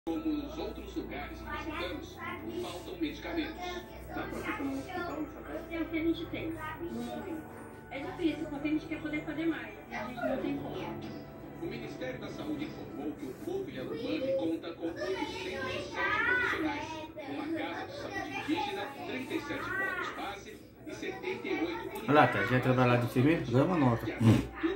Como nos outros lugares que visitamos, faltam medicamentos. Dá pra ficar no hospital nessa casa? É o que a gente tem no momento. É difícil, porque a gente quer poder fazer mais, e a gente não tem como. O Ministério da Saúde informou que o povo Yanomami conta com 807 profissionais, uma casa de saúde indígena, 37 pontos base e 78 unidades. Olha lá, tá, já trabalhar de cima, dá uma nota.